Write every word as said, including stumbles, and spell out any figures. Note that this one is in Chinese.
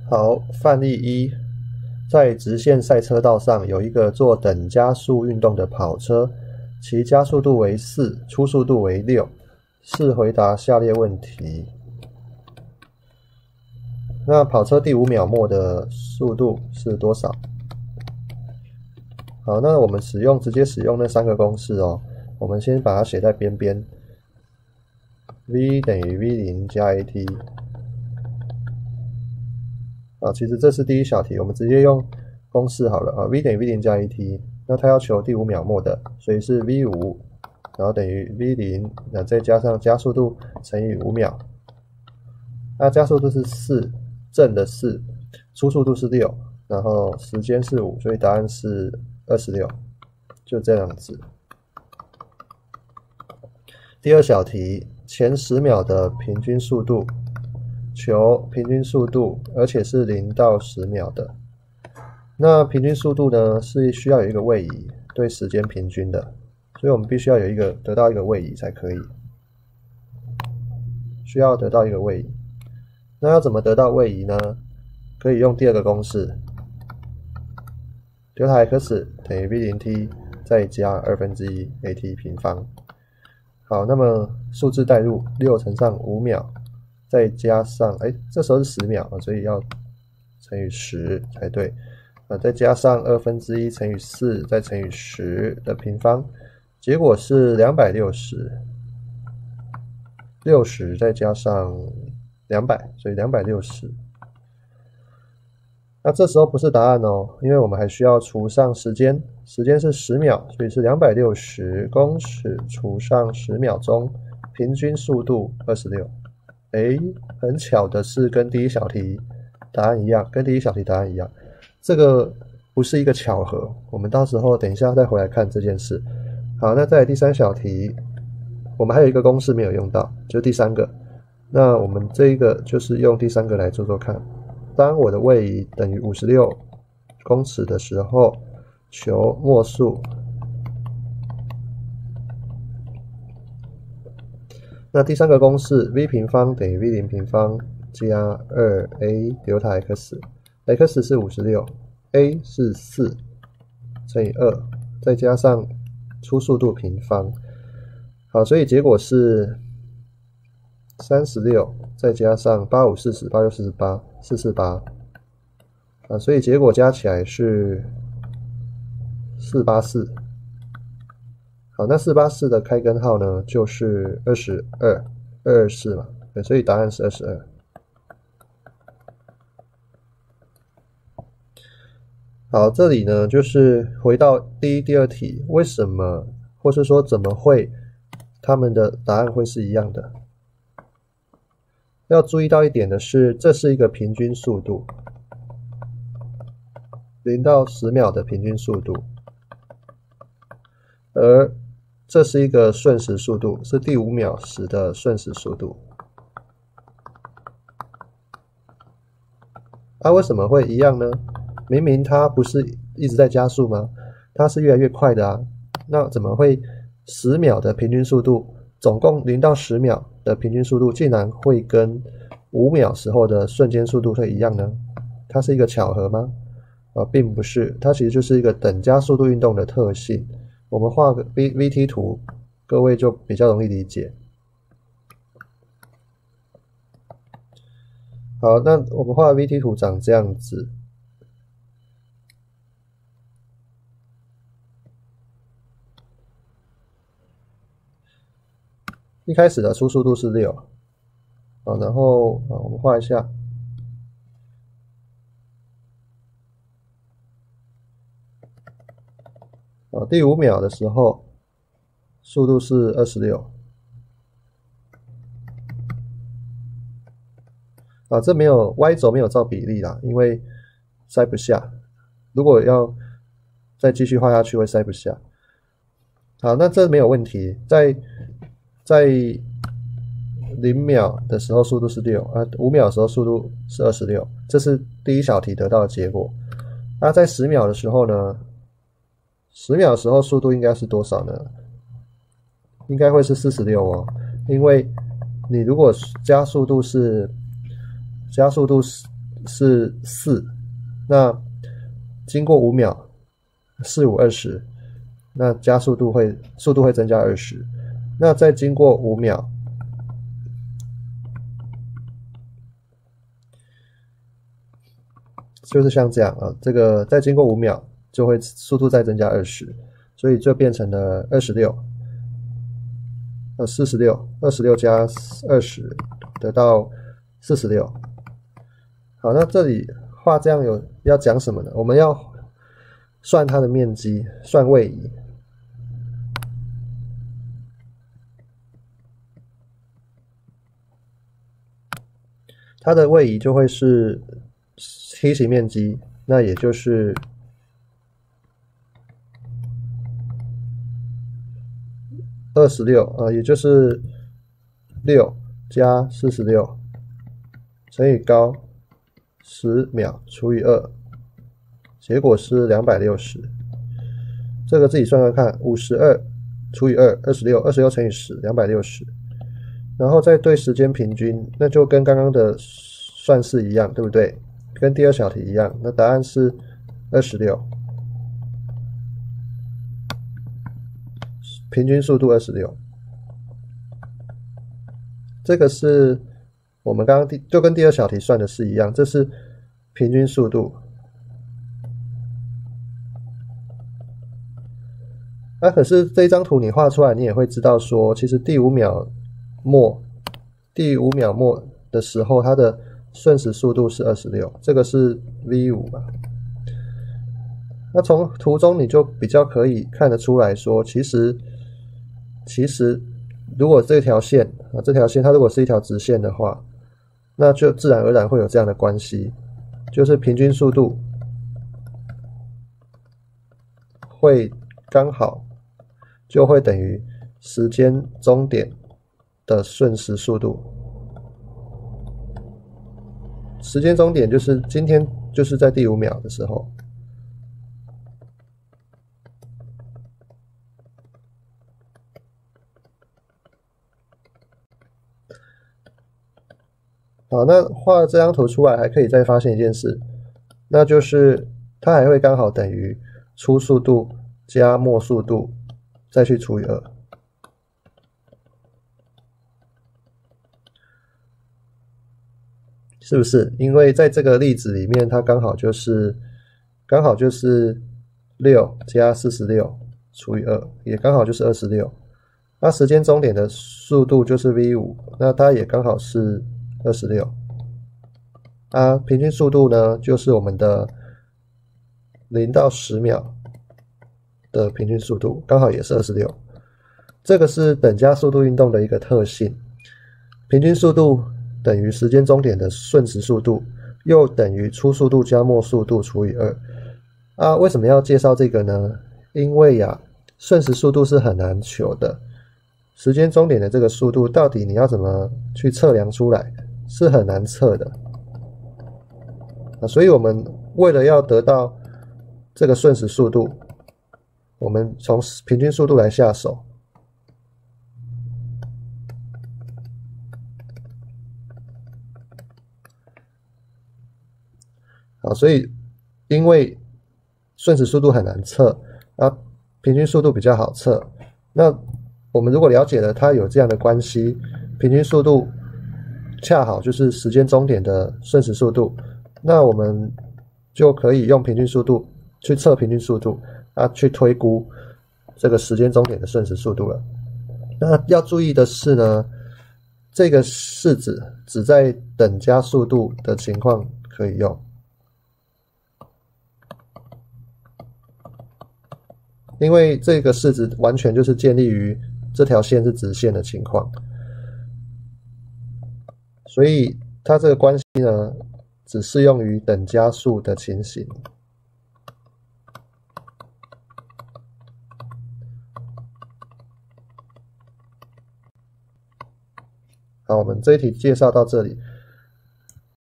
好，范例一，在直线赛车道上有一个做等加速运动的跑车，其加速度为四，初速度为六。试回答下列问题。那跑车第五秒末的速度是多少？好，那我们使用直接使用那三个公式哦。我们先把它写在边边 ，v 等于 v 零 加 at。啊，其实这是第一小题，我们直接用公式好了啊 ，v 等于 v 零 加 at。那它要求第五秒末的，所以是 v 五，然后等于 v 零，那再加上加速度乘以五秒。那加速度是四，正的四，初速度是六，然后时间是五，所以答案是二十六，就这样子。第二小题，前十秒的平均速度。求平均速度，而且是零到十秒的。那平均速度呢，是需要有一个位移对时间平均的，所以我们必须要有一个得到一个位移才可以。需要得到一个位移。那要怎么得到位移呢？可以用第二个公式，delta x 等于 v 零 t 再加二分之一 at 平方。好，那么数字代入六乘上五秒。再加上，哎，这时候是十秒，所以要乘以十才对。啊，再加上二分之一乘以四，再乘以十的平方，结果是两百六十。六十再加上两百，所以两百六十。那这时候不是答案哦，因为我们还需要除上时间，时间是十秒，所以是两百六十公尺除上十秒钟，平均速度二十六。诶，很巧的是跟第一小题答案一样，跟第一小题答案一样。这个不是一个巧合，我们到时候等一下再回来看这件事。好，那再来第三小题，我们还有一个公式没有用到，就是第三个。那我们这一个就是用第三个来做做看。当我的位移等于五十六公尺的时候，求末速。那第三个公式 v 平方等于 v 零 平方加 二 a delta x，x 是五十六 ，a 是四乘以二，再加上初速度平方。好，所以结果是三十六，再加上八五四十，八六四十八，四四八。啊，所以结果加起来是四八四。好，那四八四的开根号呢，就是二十二，二二四嘛，对，所以答案是二十二。好，这里呢，就是回到第一、第二题，为什么，或是说怎么会，他们的答案会是一样的？要注意到一点的是，这是一个平均速度，零到十秒的平均速度，而这是一个瞬时速度，是第五秒时的瞬时速度。啊，为什么会一样呢？明明它不是一直在加速吗？它是越来越快的啊。那怎么会十秒的平均速度，总共零到十秒的平均速度，竟然会跟五秒时候的瞬间速度会一样呢？它是一个巧合吗？啊，并不是，它其实就是一个等加速度运动的特性。我们画个 V VT 图，各位就比较容易理解。好，那我们画的 V T 图长这样子。一开始的初速度是六，好，然后啊，我们画一下。啊，第五秒的时候，速度是二十六。啊，这没有 Y 轴没有照比例啦，因为塞不下。如果要再继续画下去，会塞不下。好，那这没有问题。在在零秒的时候速度是六，啊，五秒的时候速度是二十六，这是第一小题得到的结果。那在十秒的时候呢？十秒的时候速度应该是多少呢？应该会是四十六哦，因为你如果加速度是加速度是四，那经过五秒，四五二十，那加速度会速度会增加二十，那再经过五秒，就是像这样啊，这个再经过五秒就会速度再增加二十，所以就变成了二十六，呃四十六，二十六加二十得到四十六。好，那这里画这样有要讲什么呢？我们要算它的面积，算位移。它的位移就会是梯形面积，那也就是二十六，呃，也就是六加四十六乘以高十秒除以二，结果是两百六十。这个自己算算看，五十二除以二，二十六，二十六乘以十，两百六十。然后再对时间平均，那就跟刚刚的算式一样，对不对？跟第二小题一样，那答案是二十六，平均速度二十六。这个是我们刚刚第就跟第二小题算的是一样，这是平均速度。那、啊、可是这张图你画出来，你也会知道说，其实第五秒末，第五秒末的时候，它的瞬时速度是二十六，这个是 V 五 嘛。那从图中你就比较可以看得出来说，其实其实如果这条线啊，这条线它如果是一条直线的话，那就自然而然会有这样的关系，就是平均速度会刚好就会等于时间终点的瞬时速度。时间终点就是今天就是在第五秒的时候。好，那画这张图出来还可以再发现一件事，那就是它还会刚好等于初速度加末速度再去除以二。是不是？因为在这个例子里面，它刚好就是刚好就是六加四十六除以二，也刚好就是二十六。那时间终点的速度就是 V 五，那它也刚好是二十六。啊，平均速度呢，就是我们的零到十秒的平均速度，刚好也是二十六。这个是等价速度运动的一个特性，平均速度等于时间终点的瞬时速度，又等于初速度加末速度除以二。啊，为什么要介绍这个呢？因为呀、啊，瞬时速度是很难求的，时间终点的这个速度到底你要怎么去测量出来，是很难测的。啊，所以我们为了要得到这个瞬时速度，我们从平均速度来下手。好，所以因为瞬时速度很难测，啊，平均速度比较好测。那我们如果了解了它有这样的关系，平均速度恰好就是时间终点的瞬时速度，那我们就可以用平均速度去测平均速度，啊，去推估这个时间终点的瞬时速度了。那要注意的是呢，这个式子只在等加速度的情况可以用。因为这个式子完全就是建立于这条线是直线的情况，所以它这个关系呢，只适用于等加速的情形。好，我们这一题介绍到这里。